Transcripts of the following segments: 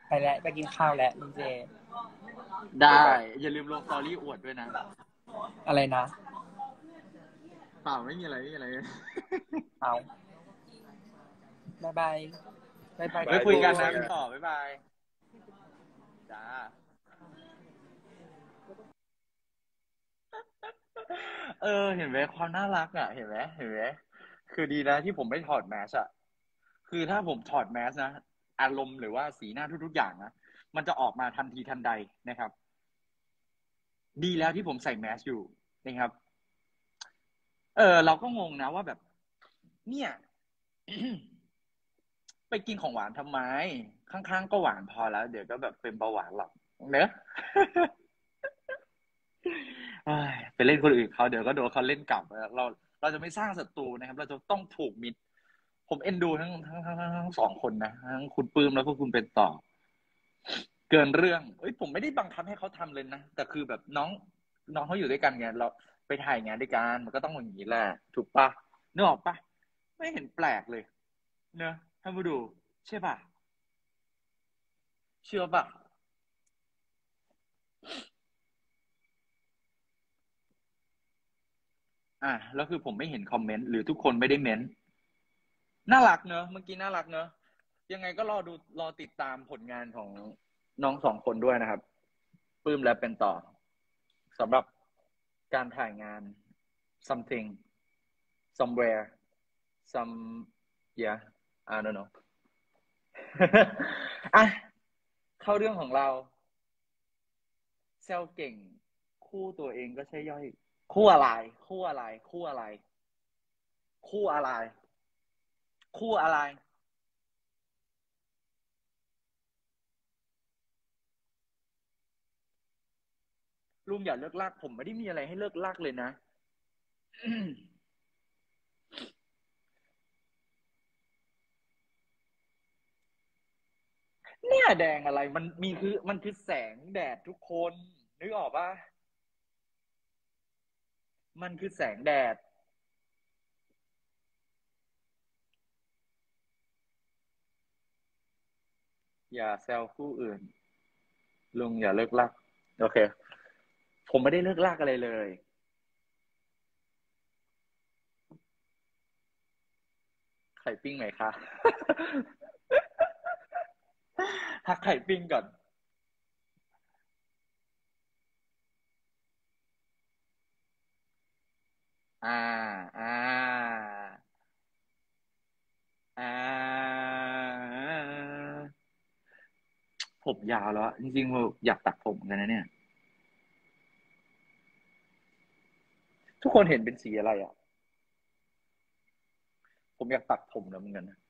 ไปแล้วไปกินข้าวแล้วลุงเจได้อย่าลืมลงสตอรี่อวดด้วยนะอะไรนะเปล่าไม่มีอะไรไม่มีอะไรเอาบายบายบายบายไว้ทุกคุยกันนะคนพี่ต่อบ๊ายบายจ้าเห็นไหมความน่ารักอ่ะเห็นไหมคือดีนะที่ผมไม่ถอดแมสอ่ะคือถ้าผมถอดแมสนะอารมณ์หรือว่าสีหน้าทุกๆอย่างนะมันจะออกมาทันทีทันใดนะครับดีแล้วที่ผมใส่แมสอยู่นะครับเราก็งงนะว่าแบบเนี่ย ไปกินของหวานทำไมข้างๆก็หวานพอแล้วเดี๋ยวก็แบบเป็นเบาหวานหรอกเนอะ ไปเล่นคนอื่นเขาเดี๋ยวก็โดนเขาเล่นกลับเราจะไม่สร้างศัตรูนะครับเราจะต้องผูกมิตรผมเอ็นดูทั้งสองคนนะทั้งคุณปื้มแล้วก็คุณเป็นต่อเกินเรื่องผมไม่ได้บังคับให้เขาทำเลยนะแต่คือแบบน้องเขาอยู่ด้วยกันไงเราไปถ่ายงานด้วยกันมันก็ต้องอย่างนี้แหละถูกปะนึกออกปะไม่เห็นแปลกเลยเนอะท่านผู้ดูใช่ปะเชื่อปะแล้วคือผมไม่เห็นคอมเมนต์หรือทุกคนไม่ได้เม้นต์น่ารักเนอะเมื่อกี้น่ารักเนอะยังไงก็รอติดตามผลงานของน้องสองคนด้วยนะครับปื้มและเป็นต่อสำหรับการถ่ายงาน something somewhere some yeah I don't know อ่ะเข้าเรื่องของเราเซลเก่งคู่ตัวเองก็ใช่ย่อยคู่อะไรคู่อะไรคู่อะไรคู่อะไรคู่อะไร ลุงอย่าเลิกลากผมไม่ได้มีอะไรให้เลิกลากเลยนะเนี่ยแดงอะไรมันคือแสงแดดทุกคนนึกออกปะมันคือแสงแดดอย่าแซวคู่อื่นลุงอย่าเลิกลากโอเคผมไม่ได้เลิกลากอะไรเลยไข่ปิ้งไหมคะหักไข่ปิ้งก่อนอ่าอ่าอ่าผมยาวแล้วจริงๆผมอยากตัดผมกันนะเนี่ยทุกคนเห็นเป็นสีอะไรอ่ะผมอยากตัดผมแล้วเหมือนกันนะ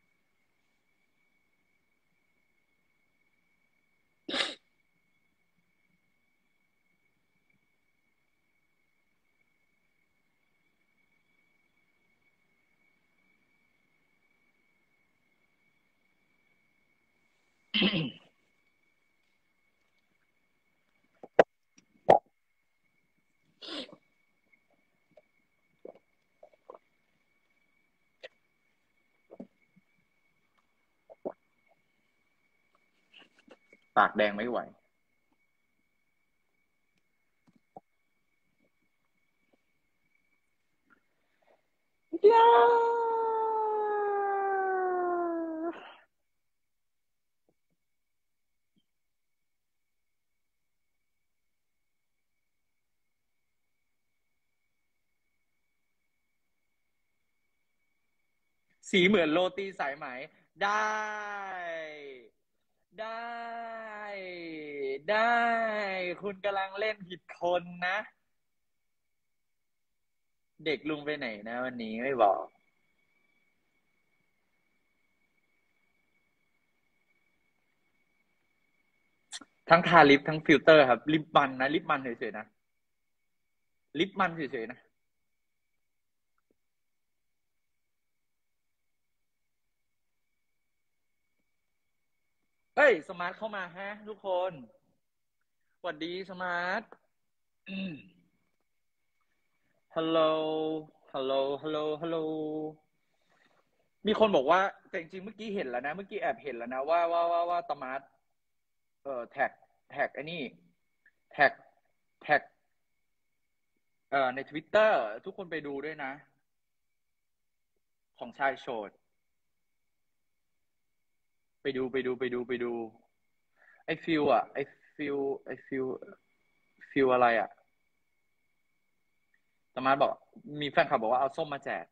ปากแดงไม่ไหวยาสีเหมือนโรตีสายไหมได้ได้ได้คุณกำลังเล่นผิดคนนะเด็กลุงไปไหนนะวันนี้ไม่บอกทั้งทาลิปทั้งฟิลเตอร์ครับลิปมันนะลิปมันเฉยๆนะลิปมันเฉยๆนะเอ้ยสมาร์ทเข้ามาฮะทุกคนสวัสดีสมาร์ทฮัลโหลฮัลโหลฮัลโหลฮัลโหลมีคนบอกว่าแต่จริงๆเมื่อกี้เห็นแล้วนะเมื่อกี้แอบเห็นแล้วนะว่าตมาร์ทแท็กไอ้นี่แท็กแท็กใน Twitter ทุกคนไปดูด้วยนะของชายโสดไปดูไอ้ฟิลอะฟิลไอ้ฟิลอะไรอะสมาร์ทบอกมีแฟนคลับบอกว่าเอาส้มมาแจก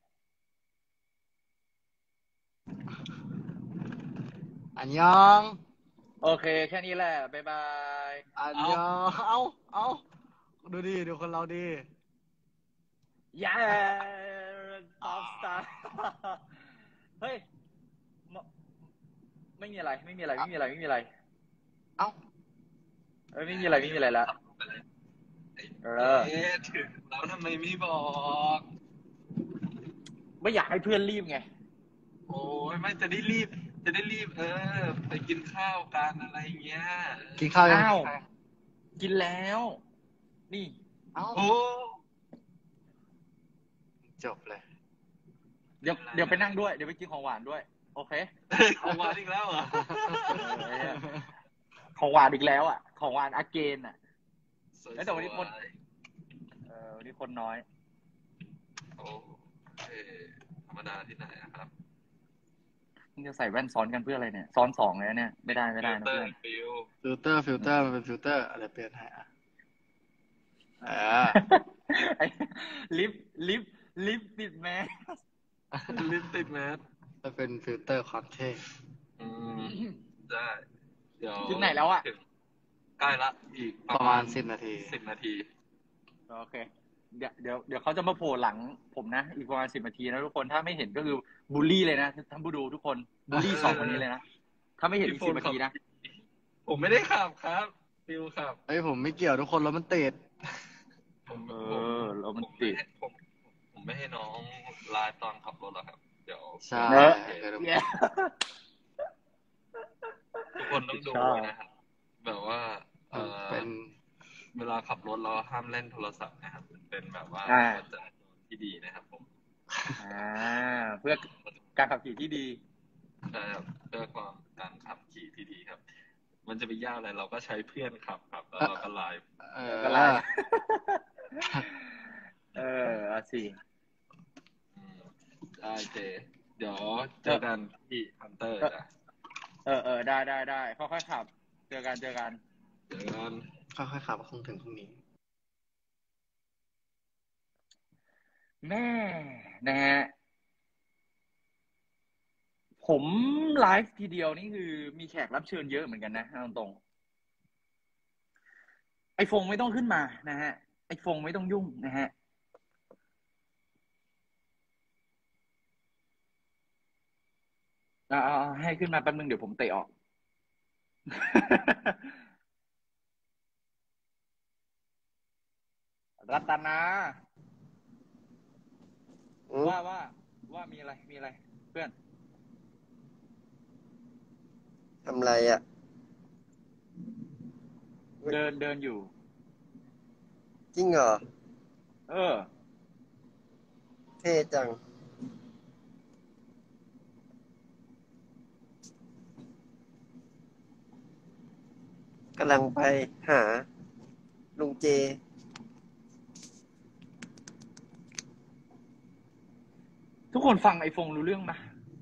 อันยองโอเคแค่นี้แหละบ๊ายบายอันยองเอาดูดิดูคนเราดิเย้ท็อปสตาร์เฮ้ยไม่มีอะไรไม่มีอะไรไม่มีอะไรไม่มีอะไรเอ้าไม่มีอะไรไม่มีอะไรละเออถึงแล้วทำไมไม่บอกไม่อยากให้เพื่อนรีบไงโอ้ยไม่จะได้รีบ ไปกินข้าวกันอะไรอย่างเงี้ยกินข้าวยังอ้าว กินแล้ว นี่เอ้าโอ้จบเลยเดี๋ยวไปนั่งด้วย เดี๋ยวไปกินของหวานด้วย โอเคของหวานอีกแล้วเหรอเออของหวานอีกแล้วอ่ะ ของหวานอเกนอ่ะสวยๆแล้วแต่วันนี้คน วันนี้คนน้อยโอ้ธรรมดาที่ไหนอะครับมึงจะใส่แว่นซ้อนกันเพื่ออะไรเนี่ย ซ้อนสองเลยเนี่ย ไม่ได้นะเพื่อนฟิลฟิลเตอร์มันเป็นฟิลเตอร์อะไรเปลี่ยนให้อ่ะไอ้ลิฟติดแมสลิปติดแมสมันเป็นฟิลเตอร์ความเท่ได้ เดี๋ยวถึงไหนแล้วอะถึงใกล้ละอีกประมาณ10 นาที 10 นาทีโอเค เดี๋ยวเขาจะมาโผล่หลังผมนะ อีกประมาณ10 นาทีนะทุกคน ถ้าไม่เห็นก็คือบูลลี่เลยนะท่านผู้ดูทุกคน บูลลี่สองคนนี้เลยนะ ถ้าไม่เห็นอีก10 นาทีนะผมไม่ได้ขับครับฟิลขับเฮ้ยผมไม่เกี่ยวทุกคนแล้วมันติดแล้วมันติดผมไม่ให้น้องไลฟ์ตอนขับรถหรอกครับ เดี๋ยวใช่เนอะทุกคนต้องดูนะครับ แบบว่าเป็นเวลาขับรถเราห้ามเล่นโทรศัพท์นะครับเป็นแบบว่าการจราจรที่ดีนะครับผมเพื่อการขับขี่ที่ดีใช่ครับเพื่อการขับขี่ที่ดีครับ มันจะไปยากอะไรเราก็ใช้เพื่อนขับครับแล้วเราก็ไลฟ์ก็ไลฟ์ เอาสิได้เจ เดี๋ยวเจอกันที่ฮันเตอร์นะได้ค่อยๆขับ เจอกันเจอกันค่อยๆขับคงถึงพรุ่งนี้แม่นะฮะ ผมไลฟ์ทีเดียวนี่คือมีแขกรับเชิญเยอะเหมือนกันนะเอาตรงๆไอฟงไม่ต้องขึ้นมานะฮะ ไอฟงไม่ต้องยุ่งนะฮะ เอาให้ขึ้นมาแป๊บนึงเดี๋ยวผมเตะออก รัตนาว่ามีอะไรเพื่อนทำไรอ่ะเดินอยู่จริงเหรอเออเท่จัง กำลังไปหาลุงเจทุกคนฟังไอฟงรู้เรื่องไหม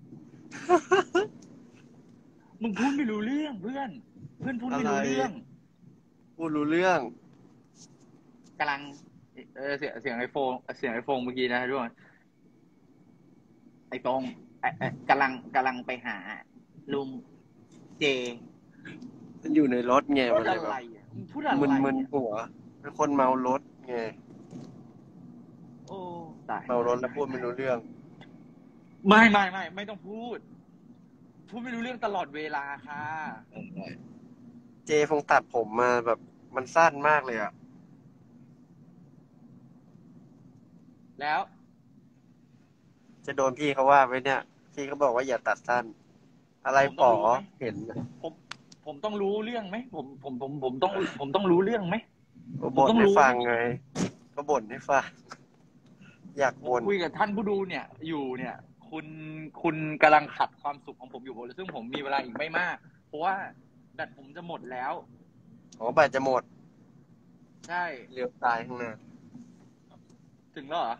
มึงพูดไม่รู้เรื่องเพื่อนพูดไม่รู้เรื่องพูดรู้เรื่องกำลังเสียงไอโฟนเมื่อกี้นะทุกคนไอโฟนกำลังไปหาลุงเจมันอยู่ในรถไงพูมัดนเลยอะแบไรบอ่ะมึงพูดอะไรมึนๆหัวเป็นคนเมารถไงโอ้ตายเมารถแล้วพูดไม่รู้เรื่องไม่ต้องพูดไม่รู้เรื่องตลอดเวลาค่ะเจคงตัดผมมาแบบมันสั้นมากเลยอ่ะแล้วจะโดนพี่เขาว่าไหมเนี่ย พี่เขาบอกว่าอย่าตัดสั้น อะไรป๋อเห็นนะผมต้องรู้เรื่องไหมผมต้องรู้เรื่องไหมก็บ่นให้ฟังไง ก็บ่นให้ฟัง อยากบ่นคุยกับท่านผู้ดูเนี่ย อยู่เนี่ย คุณกำลังขัดความสุขของผมอยู่ซึ่งผมมีเวลาอีกไม่มาก เพราะว่าแบตผมจะหมดแล้วอ๋อแบตจะหมดใช่เลี้ยวซ้ายข้างหน้าถึงแล้วเหรอ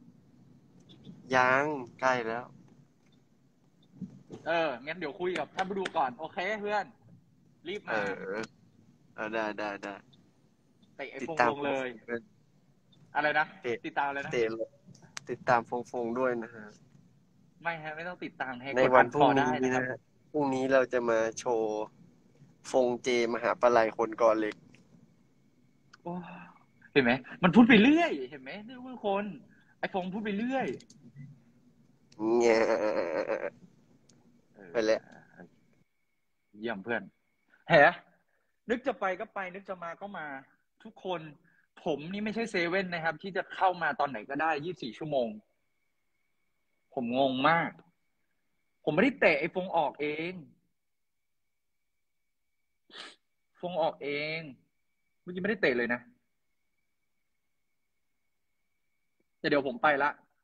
ยังใกล้แล้วงั้นเดี๋ยวคุยกับท่านผู้ดูก่อน โอเคเพื่อน รีบเอมาได้เตะไอ้ติดฟงตามลงเลย อะไรนะ ติดตามเลยนะติดตามฟงด้วยนะฮะไม่ฮะไม่ต้องติดตามให้ในกดวัอันนพฟรุ่อง ได้นี้นะครับนะฮะพรุ่งนี้เราจะมาโชว์ฟงเจมหาปลัยคนก่อนเหล็กโอ้เห็นไหม มันพูดไปเรื่อย เห็นไหมนี่ทุกคน ไอ้ฟงพูดไปเรื่อยเนี่ยไปแล้วเยี่ยมเพื่อนแหมนึกจะไปก็ไป นึกจะมาก็มา ทุกคน ผมนี่ไม่ใช่เซเว่นนะครับ ที่จะเข้ามาตอนไหนก็ได้ 24 ชั่วโมง ผมงงมาก ผมไม่ได้เตะไอ้ฟงออกเอง ฟงออกเอง เมื่อกี้ไม่ได้เตะเลยนะ แต่เดี๋ยวผมไปละ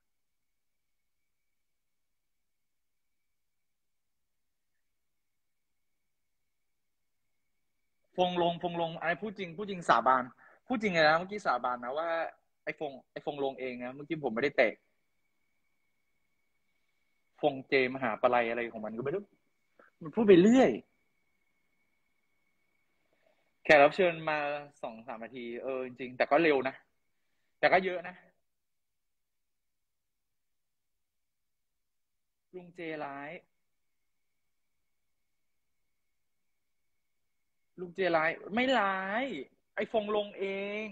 ฟงลงไอ้พูดจริงสาบานพูดจริงเลยนะเมื่อกี้สาบานนะว่าไอ้ฟงลงเองนะเมื่อกี้ผมไม่ได้เตะฟงเจมหาปลัยอะไรของมันก็ไม่รู้มันพูดไปเรื่อยแขกรับเชิญมา2-3 นาทีจริงๆแต่ก็เร็วนะแต่ก็เยอะนะลุงเจร้ายลุงเจร้ายไม่ร้ายไอ้ฟงลงเอง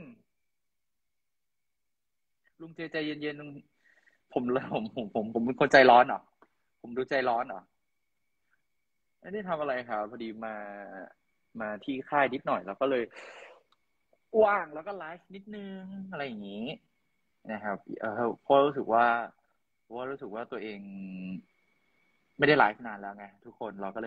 ลุงเจใจเย็นๆผมเป็นคนใจร้อนเหรอผมดูใจร้อนเหรอไม่ได้ทำอะไรครับพอดีมาที่ค่ายนิดหน่อยแล้วก็เลยว่างแล้วก็ไลฟ์นิดนึงอะไรอย่างนี้นะครับเพราะรู้สึกว่าตัวเองไม่ได้ไลฟ์นานแล้วไงทุกคนเราก็เลย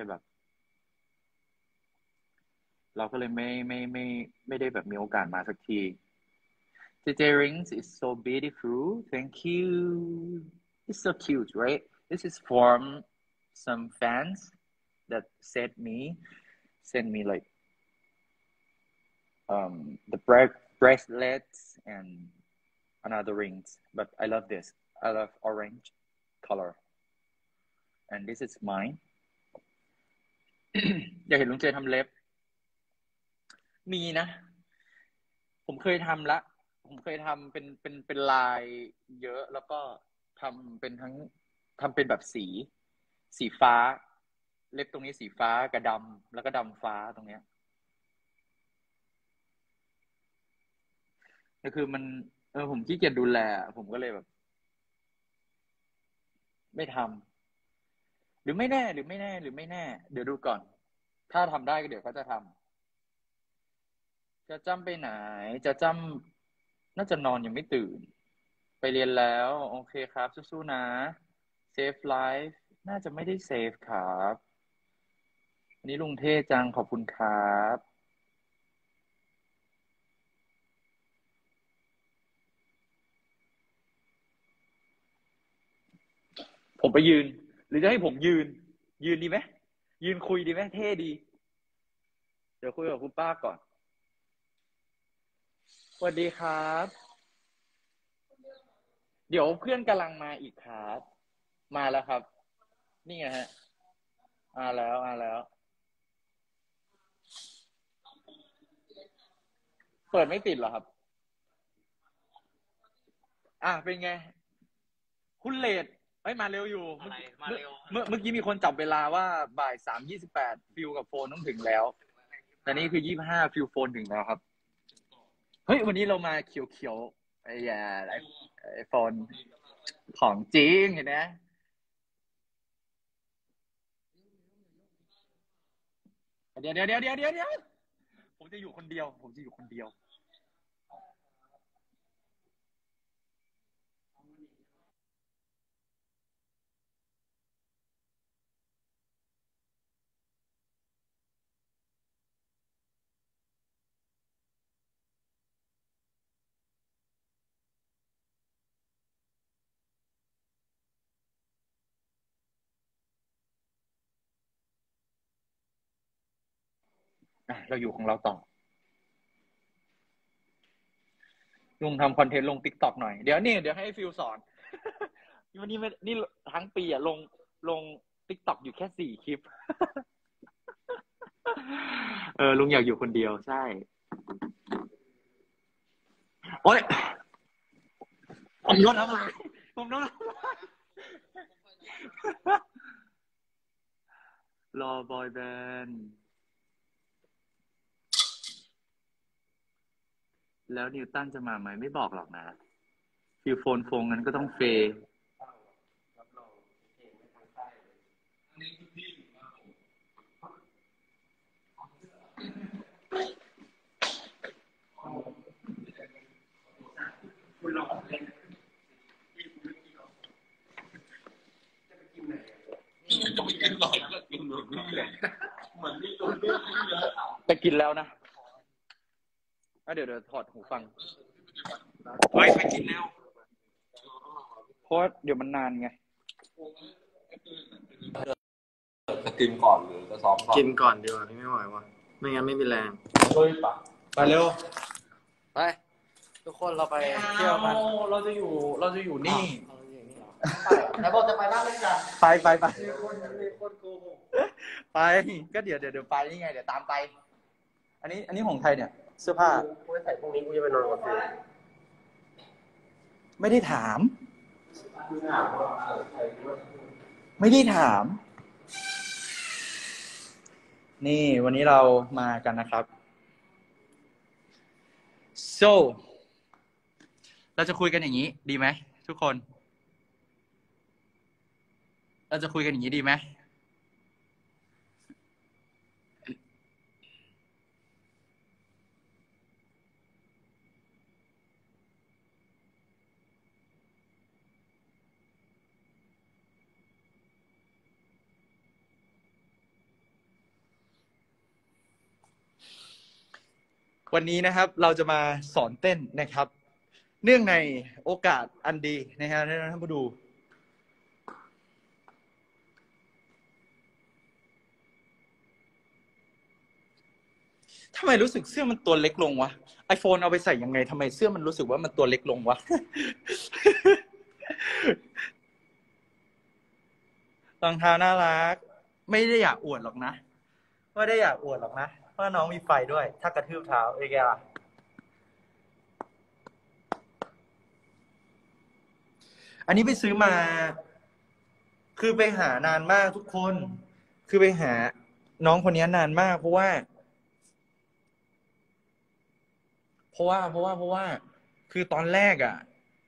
ไม่ได้แบบมีโอกาสมาสักที JJ Rings is so beautiful thank you it's so cute right this is from some fans that send me like the bracelets and another rings but I love this I love orange color and this is mine อยากเห็นลุงเจทำเล็บมีนะผมเคยทำละผมเคยทำเป็นลายเยอะแล้วก็ทำเป็นแบบสีฟ้าเล็บตรงนี้สีฟ้ากับดำแล้วก็ดำฟ้าตรงเนี้ยก็คือมันผมขี้เกียจดูแลผมก็เลยแบบไม่ทำหรือไม่แน่เดี๋ยวดูก่อนถ้าทำได้ก็เดี๋ยวก็จะทำจะจ้ำไปไหนจะจ้ำน่าจะนอนยังไม่ตื่นไปเรียนแล้วโอเคครับสู้ๆนะเซฟไลฟ์น่าจะไม่ได้เซฟครับวันนี้ลุงเท่จังขอบคุณครับผมไปยืนหรือจะให้ผมยืนดีไหมยืนคุยดีไหมเท่ดีเดี๋ยวคุยกับคุณป้าก่อนสวัสดีครับเดี๋ยวเพื่อนกำลังมาอีกครับมาแล้วครับนี่ไงฮะมาแล้วเปิดไม่ติดเหรอครับเป็นไงคุณเลดมาเร็วอยู่เมื่อกี้มีคนจับเวลาว่าบ่าย3:28ฟิลกับโฟนต้องถึงแล้วแต่นี่คือ25ฟิลโฟนถึงแล้วครับเฮ้ยวันนี้เรามาเขียวไอ้โฟนของจริงเห็นไหมเดี๋ยวผมจะอยู่คนเดียวเราอยู่ของเราต่อลุงทำคอนเทนต์ลง TikTok หน่อยเดี๋ยวให้ฟิลสอน วันนี้ไม่นี่ทั้งปีอะลง TikTok อยู่แค่4 คลิป ลุงอยากอยู่คนเดียวใช่โอ๊ยผมลดน้ำลายรอบอยแบนด์แล้วนิวตันจะมาไหมไม่บอกหรอกนะฟิลโฟนงั้นก็ต้องเฟย์แต่กินแล้วนะเดี๋ยวถอดหูฟังไปกินแล้วเพราะเดี๋ยวมันนานไงจะกินก่อนหรือจะซ้อมก่อนกินก่อนดีกว่าพี่ไม่ไหวว่ะไม่งั้นไม่มีแรงไปเร็วไปทุกคนเราไปเที่ยวกันเราจะอยู่นี่แล้วบอกจะไปบ้านด้วยกันไปมีคนโกหกไปก็เดี๋ยวไปนี่ไงเดี๋ยวตามไปอันนี้ของใครเนี่ยเสื้อผ้ากูไม่ใส่พรุ่งนี้กูจะไปนอนกับเธอไม่ได้ถาม ไม่ได้ถาม นี่วันนี้เรามากันนะครับ so เราจะคุยกันอย่างนี้ดีไหมทุกคนเราจะคุยกันอย่างนี้ดีไหมวันนี้นะครับเราจะมาสอนเต้นนะครับ เนื่องในโอกาสอันดีนะครับให้ท่านผู้ดูทำไมรู้สึกเสื้อมันตัวเล็กลงวะ iPhone เอาไปใส่ยังไงทำไมเสื้อมันรู้สึกว่ามันตัวเล็กลงวะ รองเท้าน่ารักไม่ได้อยากอวดหรอกนะไม่ได้อยากอวดหรอกนะว่าน้องมีไฟด้วยถ้ากระทืบเท้าเอ้ยแกล่ะอันนี้ไปซื้อมาคือไปหานานมากทุกคนคือไปหาน้องคนนี้นานมากเพราะว่าคือตอนแรกอ่ะ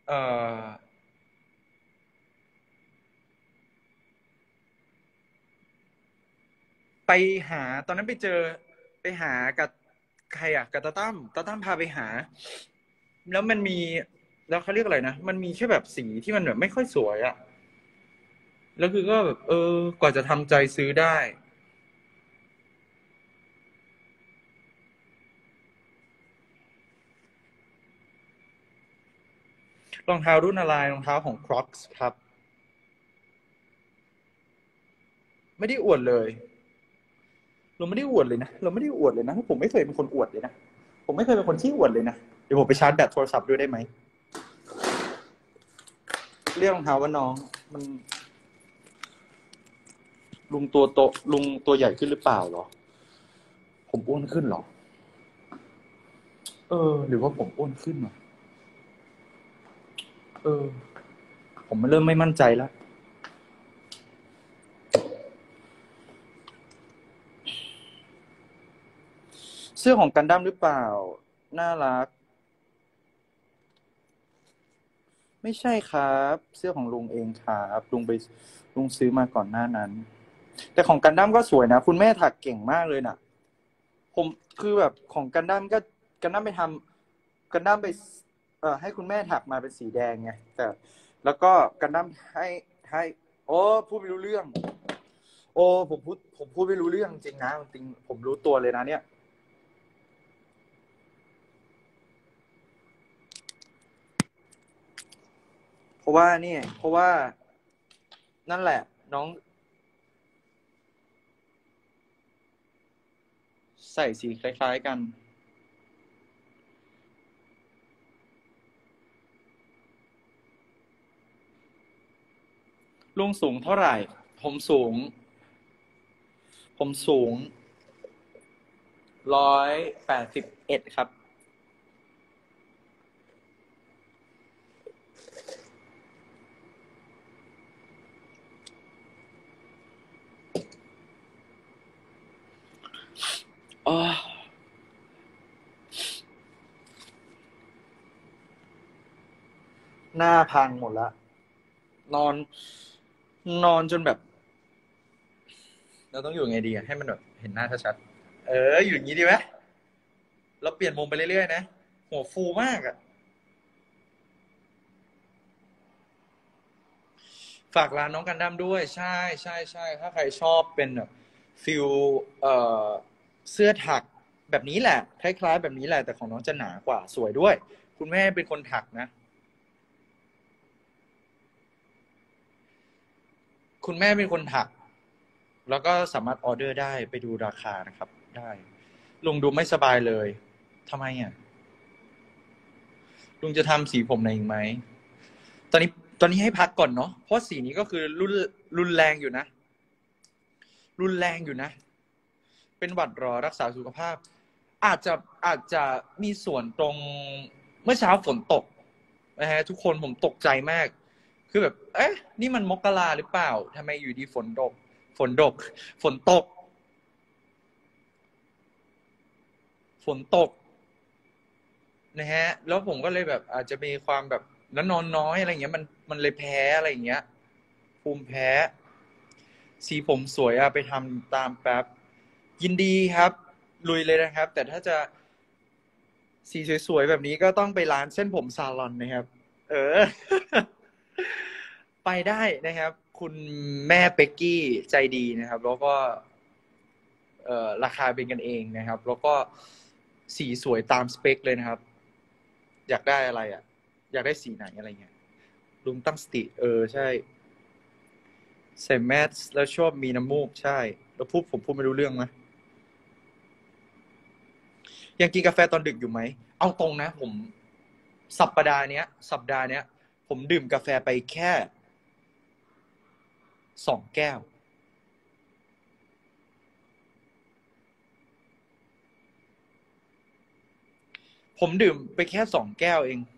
ไปหาตอนนั้นไปหากับใครอ่ะกับตาตั้มพาไปหาแล้วมันมีแล้วเขาเรียกอะไรนะมันมีแค่แบบสีที่มันแบบไม่ค่อยสวยอ่ะแล้วคือก็แบบกว่าจะทำใจซื้อได้รองเท้ารุ่นอะไรรองเท้าของ Crocs ครับไม่ได้อวดเลยเราไม่ได้อวดเลยนะผมไม่เคยเป็นคนอวดเลยนะผมไม่เคยเป็นคนขี้อวดเลยนะเดี๋ยวผมไปชาร์จแบตโทรศัพท์ด้วยได้ไหมเรียกรองเท้าว่าน้องมันลุงตัวใหญ่ขึ้นหรือเปล่าหรอผมอ้วนขึ้นหรอหรือว่าผมอ้วนขึ้นวะผมเริ่มไม่มั่นใจแล้วเสื้อของกันดั้มหรือเปล่าน่ารักไม่ใช่ครับเสื้อของลุงเองครับลุงซื้อมาก่อนหน้านั้นแต่ของกันดั้มก็สวยนะคุณแม่ถักเก่งมากเลยนะผมคือแบบของกันดั้มก็กันดั้มไปทำกันดั้มไปให้คุณแม่ถักมาเป็นสีแดงไงแต่แล้วก็กันดั้มให้โอ้พูดไม่รู้เรื่องโอ้ผมพูดไม่รู้เรื่องจริงนะจริงผมรู้ตัวเลยนะเนี่ยเพราะว่านั่นแหละน้องส่สีคล้ายๆกันลุงสูงเท่าไหร่ ผมสูง181ครับอ๋อหน้าพังหมดละนอนจนแบบ เราต้องอยู่ไงดีให้มันแบบเห็นหน้าชัดๆอยู่อย่างนี้ดีไหมเราเปลี่ยนมุมไปเรื่อยๆนะหัวฟูมากอ่ะฝากร้านน้องกันดั้มด้วยใช่ใช่ใช่ถ้าใครชอบเป็นแบบฟิลเสื้อถักแบบนี้แหละคล้ายๆแบบนี้แหละแต่ของน้องจะหนากว่าสวยด้วยคุณแม่เป็นคนถักนะคุณแม่เป็นคนถักแล้วก็สามารถออเดอร์ได้ไปดูราคานะครับได้ลุงดูไม่สบายเลยทำไมอ่ะลุงจะทำสีผมไหนอีกไหมตอนนี้ให้พักก่อนเนาะเพราะสีนี้ก็คือรุนแรงอยู่นะเป็นหวัดรอรักษาสุขภาพอาจจะมีส่วนตรงเมื่อเช้าฝนตกนะฮะทุกคนผมตกใจมากคือแบบนี่มันมกราหรือเปล่าทำไมอยู่ดีฝนตกนะฮะแล้วผมก็เลยแบบอาจจะมีความแบบแล้วนอนน้อยอะไรเงี้ยมันเลยแพ้อะไรอย่างเงี้ยภูมิแพ้สีผมสวยไปทำตามแป๊บยินดีครับลุยเลยนะครับแต่ถ้าจะสีสวยๆแบบนี้ก็ต้องไปร้านเส้นผมซาลอนนะครับไปได้นะครับคุณแม่เป็กกี้ใจดีนะครับแล้วก็ราคาเป็นกันเองนะครับแล้วก็สีสวยตามสเปคเลยนะครับอยากได้อะไรอ่ะอยากได้สีไหนอะไรเงี้ยลุงตั้งสติใช่ใส่แมสแล้วชอบมีน้ำมูกใช่แล้วผมพูดไม่รู้เรื่องไหมยังกินกาแฟตอนดึกอยู่ไหมเอาตรงนะผมสัปดาห์เนี้ยผมดื่มกาแฟไปแค่2 แก้วผมดื่มไปแค่2 แก้วเอง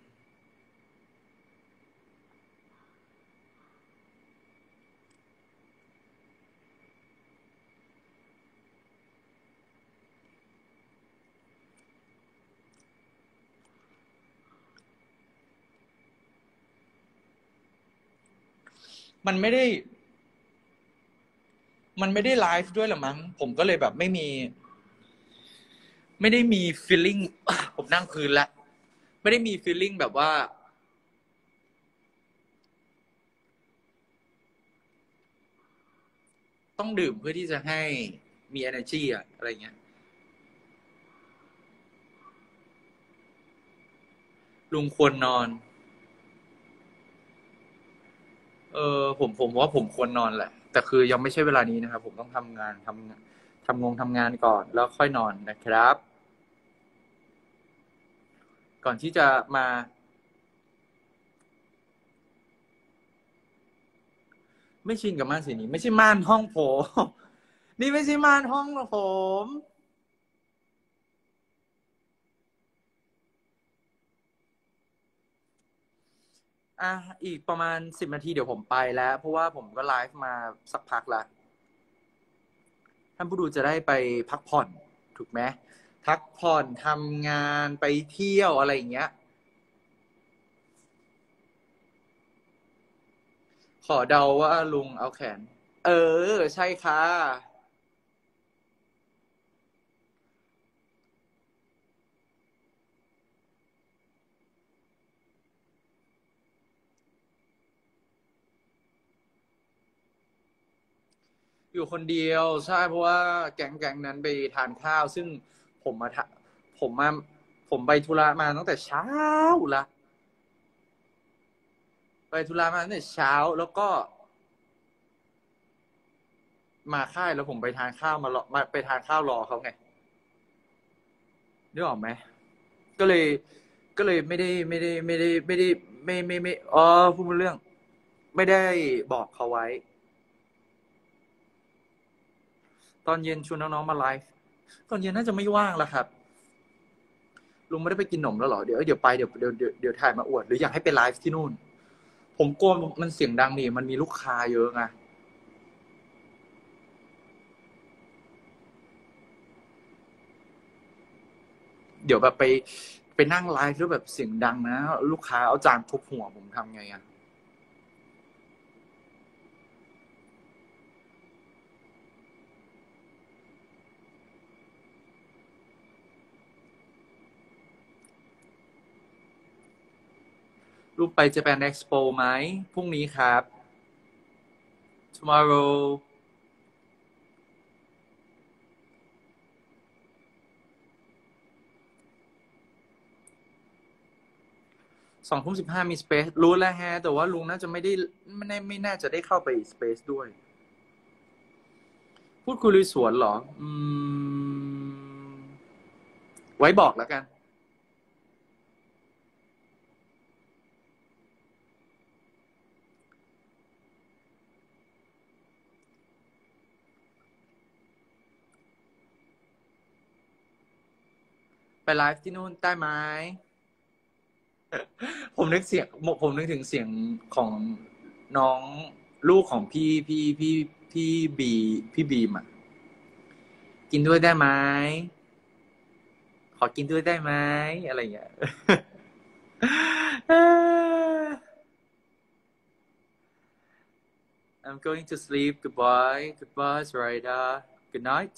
มันไม่ได้ไลฟ์ด้วยหรอมั้งผมก็เลยแบบไม่ได้มี feeling ผมนั่งพื้นละไม่ได้มี feeling แบบว่าต้องดื่มเพื่อที่จะให้มี energy อะไรเงี้ยลุงควรนอนผมว่าผมควรนอนแหละแต่คือยังไม่ใช่เวลานี้นะครับผมต้องทำงานทำงานก่อนแล้วค่อยนอนนะครับก่อนที่จะมาไม่ชินกับม่านสีนี้ไม่ใช่ม่านห้องผมนี่ไม่ใช่ม่านห้องผมอีกประมาณ10 นาทีเดี๋ยวผมไปแล้วเพราะว่าผมก็ไลฟ์มาสักพักละท่านผู้ดูจะได้ไปพักผ่อนถูกไหมพักผ่อนทำงานไปเที่ยวอะไรอย่างเงี้ยขอเดาว่าลุงเอาแขนใช่ค่ะอยู่คนเดียวใช่เพราะว่าแก๊งนั้นไปทานข้าวซึ่งผมมาผมมาผมไปธุระมาตั้งแต่เช้าละไปธุระมาตั้งแต่เช้าแล้วก็มาค่ายแล้วผมไปทานข้าวไปทานข้าวรอเขาไงนึกออกไหมก็เลยไม่ได้พูดเรื่องไม่ได้บอกเขาไว้ตอนเย็นชวนน้องๆมาไลฟ์ตอนเย็นน่าจะไม่ว่างแล้วครับลุงไม่ได้ไปกินหนมแล้วเหรอเดี๋ยวไปเดี๋ยวถ่ายมาอวดหรืออยากให้ไปไลฟ์ที่นู่นผมกลัวมันเสียงดังนี่มันมีลูกค้าเยอะไงเดี๋ยวแบบไปนั่งไลฟ์แล้วแบบเสียงดังนะลูกค้าเอาจานทุบหัวผมทำไงอะรูปไป Japan Expo ไหมพรุ่งนี้ครับ tomorrow 20:15มีสเปซรู้แล้วฮะแต่ว่าลุงน่าจะไม่น่าจะได้เข้าไปสเปซด้วยพูดคุยลุยสวนเหรอไว้บอกแล้วกันไปไลฟ์ที่นู่นได้ไหมผมนึกถึงเสียงของน้องลูกของพี่บีมอ่ะกินด้วยได้ไหมขอกินด้วยได้ไหมอะไรอย่างเงี้ยI'm going to sleep. Goodbye, Zoraida. Good night.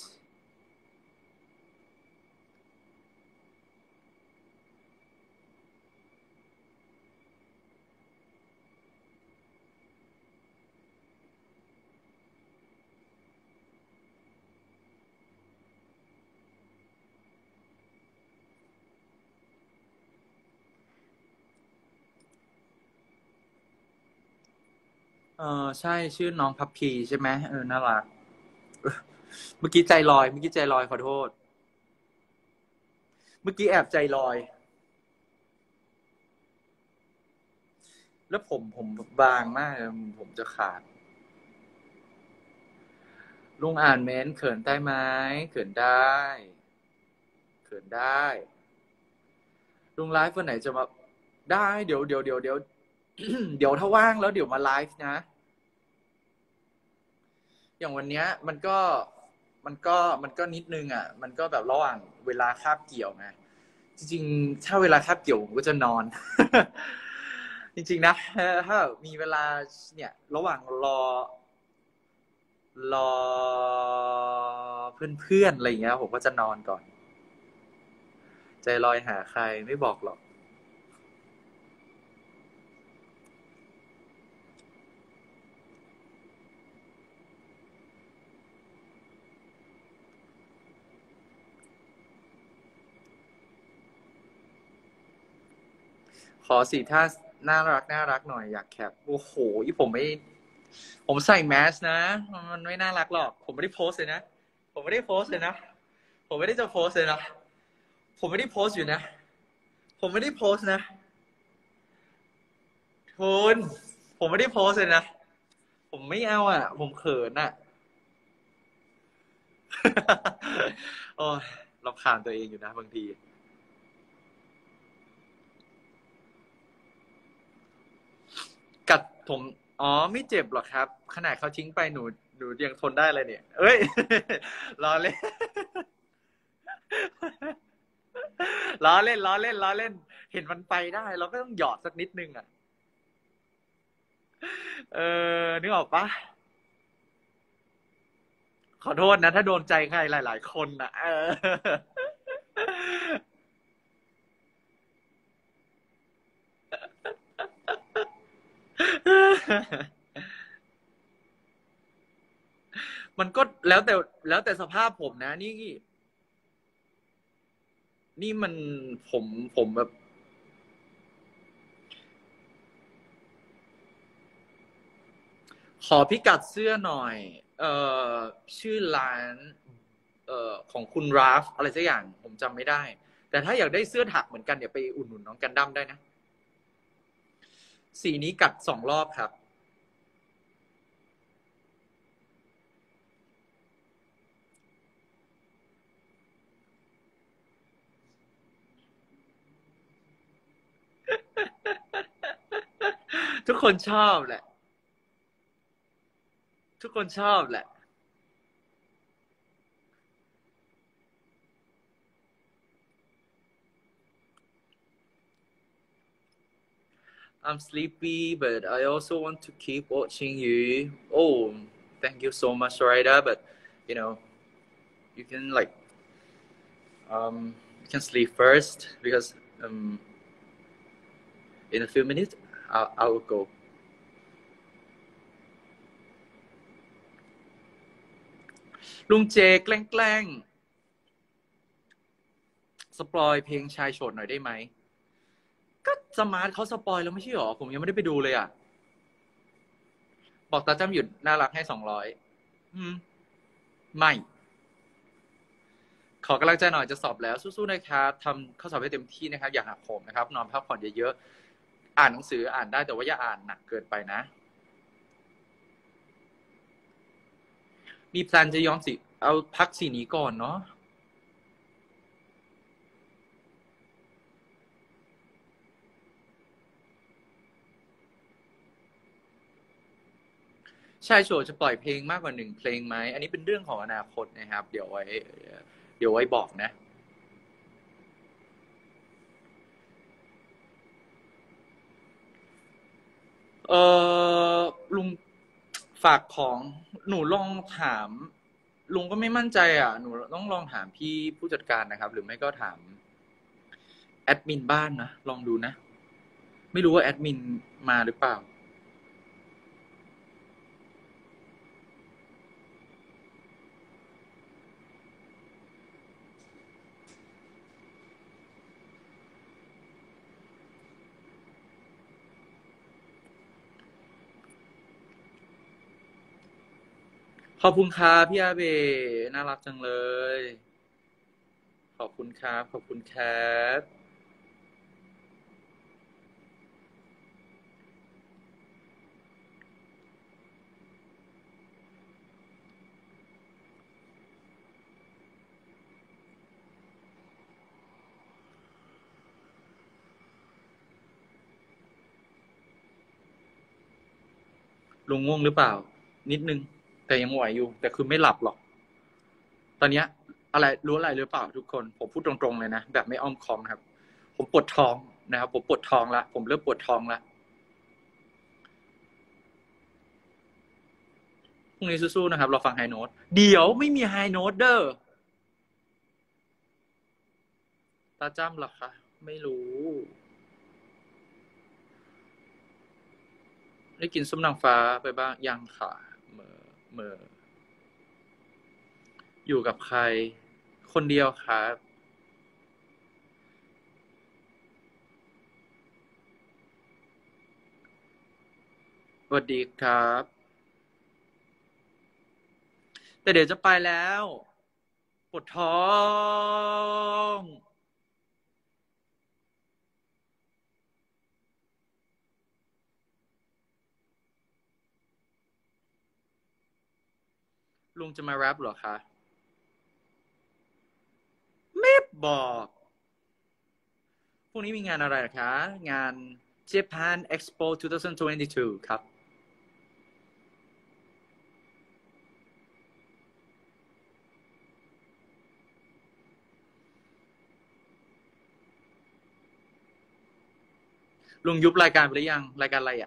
ใช่ชื่อน้องพับพีใช่ไหมน่ารักเมื่อกี้ใจลอยขอโทษเมื่อกี้แอบใจลอยแล้วผมบางมากผมจะขาดลุงอ่านเม้นเขินได้ไหมเขินได้ลุงไลฟ์วันไหนจะมาได้เดี๋ยว เดี๋ยวถ้าว่างแล้วเดี๋ยวมาไลฟ์นะอย่างวันเนี้ยมันก็นิดนึงอ่ะมันก็แบบระหว่างเวลาคาบเกี่ยวไงจริงๆถ้าเวลาคาบเกี่ยวผมก็จะนอน จริงๆนะถ้ามีเวลาเนี่ยระหว่างรอเพื่อนๆอะไรอย่างเงี้ยผมก็จะนอนก่อนใจลอยหาใครไม่บอกหรอกขอสิถ้าน่ารักหน่อยอยากแคปโอ้โหผมใส่แมสนะมันไม่น่ารักหรอกผมไม่ได้โพสเลยนะผมไม่ได้จะโพสเลยนะผมไม่ได้โพสอยู่นะผมไม่ได้โพสนะคุณผมไม่ได้โพสเลยนะผมไม่เอาอ่ะผมเขินอ่ะ โอ้ยรำคาญตัวเองอยู่นะบางทีกัดผมไม่เจ็บหรอกครับขนาดเขาทิ้งไปหนูยังทนได้เลยเนี่ยเอ้ย ล้อเล่น ล้อเล่นเห็นมันไปได้เราก็ต้องหยอดสักนิดนึงอ่ะนึกออกปะขอโทษนะถ้าโดนใจใครหลายๆคนนะมันก็แล้วแต่สภาพผมนะนี่มันผมแบบขอพิกัดเสื้อหน่อยชื่อร้านของคุณราฟอะไรสักอย่างผมจำไม่ได้แต่ถ้าอยากได้เสื้อถักเหมือนกันเดี๋ยวไปอุดหนุนน้องกันดั้มได้นะสีนี้กัด2 รอบครับทุกคนชอบแหละทุกคนชอบแหละI'm sleepy, but I also want to keep watching you. Oh, thank you so much, Rida. But you can you can sleep first because in a few minutes I will go. ลุงเจแกล้งสปอยเพลงชายโฉดหน่อยได้ไหมก็สมาร์ทเขาสปอยแล้วไม่ใช่หรอผมยังไม่ได้ไปดูเลยอ่ะบอกตาจ้ำหยุดน่ารักให้200ไม่ขอกำลังใจหน่อยจะสอบแล้วสู้ๆนะครับทำข้อสอบให้เต็มที่นะครับอย่าหักโหมนะครับนอนพักผ่อนเยอะๆอ่านหนังสืออ่านได้แต่ว่าอย่าอ่านหนักเกินไปนะมีแพลนจะย้อมสีเอาพักสีนี้ก่อนเนาะชายโฉดจะปล่อยเพลงมากกว่า1 เพลงไหมอันนี้เป็นเรื่องของอนาคตนะครับเดี๋ยวไว้บอกนะลุงฝากของหนูลองถามลุงก็ไม่มั่นใจอ่ะหนูต้องลองถามพี่ผู้จัดการนะครับหรือไม่ก็ถามแอดมินบ้านนะลองดูนะไม่รู้ว่าแอดมินมาหรือเปล่าขอบคุณครับพี่อาเบน่ารักจังเลยขอบคุณครับขอบคุณครับลุงง่วงหรือเปล่านิดนึงแต่ยังไหวอยู่แต่คือไม่หลับหรอกตอนนี้อะไรรู้อะไรหรือเปล่าทุกคนผมพูดตรงๆเลยนะแบบไม่อ้อมค้อมครับผมปวดท้องนะครับผมปวดท้องละผมเริ่มปวดท้องละพรุ่งนี้สู้ๆนะครับเราฟังไฮโน้ตเดี๋ยวไม่มีไฮโน้ตเด้อตาจ้ำหรอคะไม่รู้ได้กินส้มนางฟ้าไปบ้างยังค่ะเมื่ออยู่กับใครคนเดียวครับสวัสดีครับแต่เดี๋ยวจะไปแล้วปวดท้องลุงจะมาแรปเหรอคะไม่บอกพรุ่งนี้มีงานอะไรคะงาน Japan Expo 2022 ครับลุงยุบรายการไปหรือยังรายการอะไรอ่ะ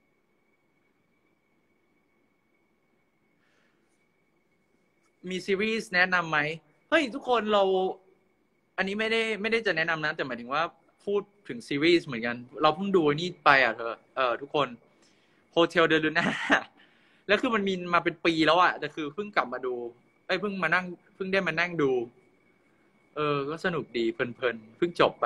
มีซีรีส์แนะนำไหมเฮ้ยทุกคนเราอันนี้ไม่ได้จะแนะนำนะแต่หมายถึงว่าพูดถึงซีรีส์เหมือนกันเราเพิ่งดูนี่ไปอ่ะทุกคน Hotel de Luna แล้วคือมันมีมาเป็นปีแล้วอ่ะแต่คือเพิ่งกลับมาดูเพิ่งได้มานั่งดูก็สนุกดีเพลินเพิ่งจบไป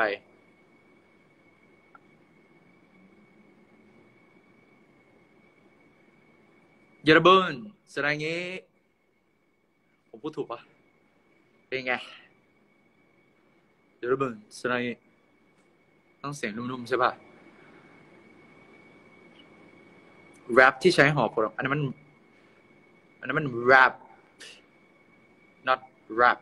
ยาระเบินสไลเงี้ผมพูดถูกปะเป็นไง 여러분 사랑해ต้องเสียงนุ่มๆใช่ป่ะแรปที่ใช้ห่อผลอันนั้นมันแรป not rap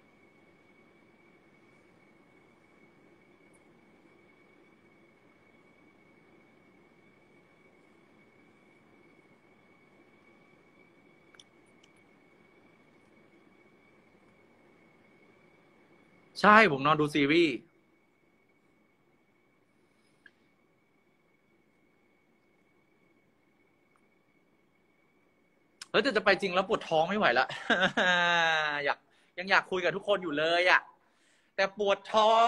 ใช่ผมนอนดูซีรีส์แต่จะไปจริงแล้วปวดท้องไม่ไหวละ ยังอยากคุยกับทุกคนอยู่เลยอ่ะแต่ปวดท้อง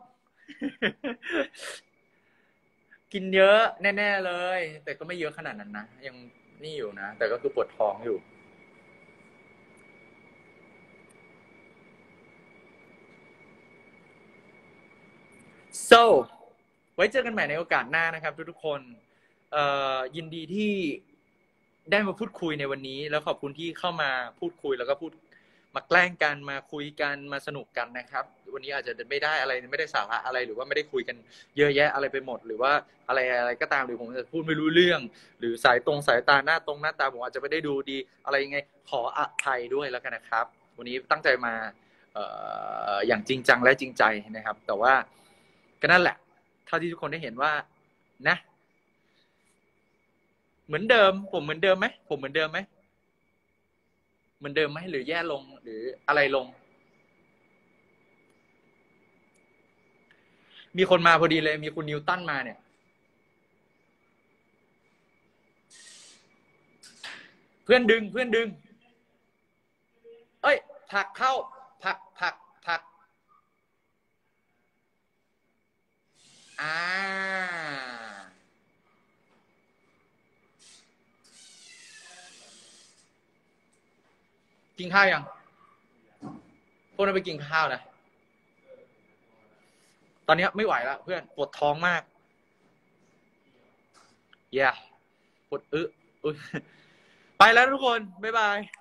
กินเยอะแน่ๆเลย แต่ก็ไม่เยอะขนาดนั้นนะยังนี่อยู่นะแต่ก็คือปวดท้องอยู่ so ไว้เจอกันใหม่ในโอกาสหน้านะครับทุกๆคนยินดีที่ได้มาพูดคุยในวันนี้แล้วขอบคุณที่เข้ามาพูดคุยแล้วก็มาแกล้งกันมาคุยกันมาสนุกกันนะครับวันนี้อาจจะไม่ได้อะไรไม่ได้สาระอะไรหรือว่าไม่ได้คุยกันเยอะแยะอะไรไปหมดหรือว่าอะไรก็ตามหรือผมจะพูดไม่รู้เรื่องหรือสายตาหน้าตาผมอาจจะไม่ได้ดูดีอะไรยังไงขออภัยด้วยแล้วกันนะครับวันนี้ตั้งใจมาอย่างจริงจังและจริงใจนะครับแต่ว่าก็นั่นแหละเท่าที่ทุกคนได้เห็นว่านะเหมือนเดิมผมเหมือนเดิมไหมผมเหมือนเดิมไหมเหมือนเดิมไหมหรือแย่ลงหรืออะไรลงมีคนมาพอดีเลยมีคุณนิวตันมาเนี่ยเพื่อนดึงเอ้ยผักเข้าผักกินข้าวยังพวกนั้นไปกินข้าวนะตอนนี้ไม่ไหวแล้วเพื่อนปวดท้องมากปวดไปแล้วทุกคนบ๊ายบาย